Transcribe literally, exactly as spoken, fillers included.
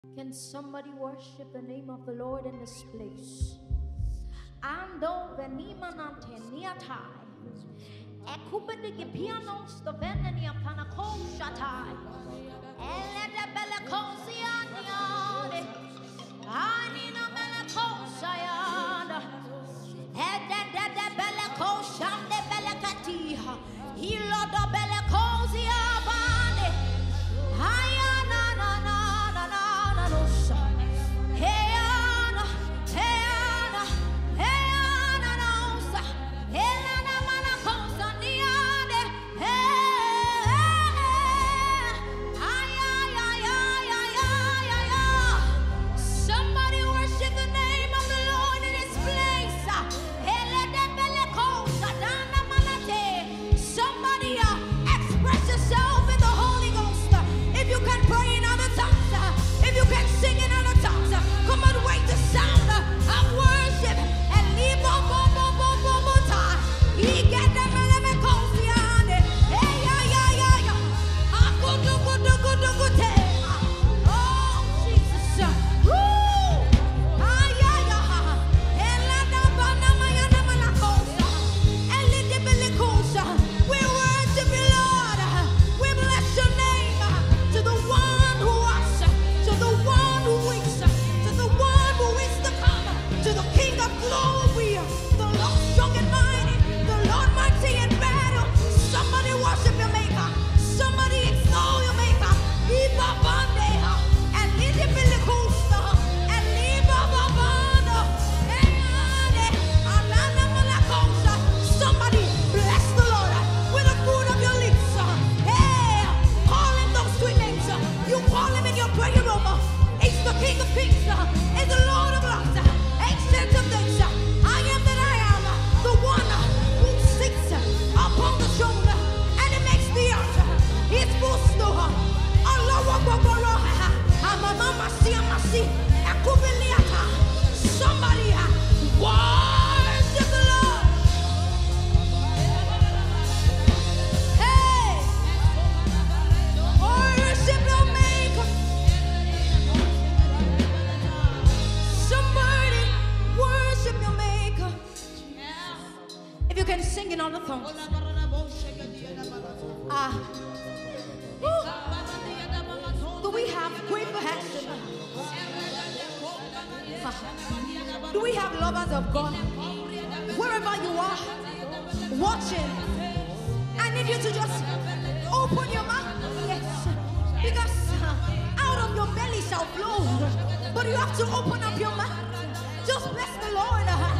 Can somebody worship the name of the Lord in this place? Ando venima nanteniatai. Ekubede gipianos the venenia panacoshatai. Elede belecosianiade. Anina melecosayada. Ede de belecoshan de belecatiha. Hilo de belecosia bande. Hayana na na na na na no sa. Heyana, heyana, heyana no sa. Helana manacosa niade. Hey, ay ay ay ay ay ay ay ay. Somebody worship the name of the Lord in His place. Hele de belecosa dana manate. Somebody uh, express yourself in the Holy Ghost. If you can pray in other tongues, uh, if you can sing in other tongues, uh, come on, wake the sound uh, of worship and leave bo bo bo bo bo bo ta. He get the meleme kosiane. Hey ya ya ya ya. Akudu kudu kudu kute. Oh Jesus. Woo. Ah ya ya. Ela da bana maya na malakosa. Eli de belikosa. We worship you, Lord. We bless your name. To the one who was, to the one who is, to the one who is to come, to the King of glory, the Lord strong and mighty, the Lord mighty in battle. Somebody worship your Maker. Somebody extol your Maker. Iba bandeha, and lidi bilikusta, and liba babano, and alana malakosa. Somebody bless the Lord with the fruit of your lips. Hey, call him those sweet names. You call him in your prayer room. He's the King of Kings. He's the Lord of Lords. Ancient of days. I am that I am. The one who sits upon the throne and he makes the earth. His footstool. Allah Akbar. Amama si amasi. Akubiliata. Somebody worship the Lord. Hey, worship your Maker. Somebody worship your Maker. If you can sing in all the tongues. Ah. Woo. Do we have grateful hands? Do we have lovers of God? Wherever you are, watching, I need you to just open your mouth. Yes. Because uh, out of your belly shall flow. But you have to open up your mouth. Just bless the Lord.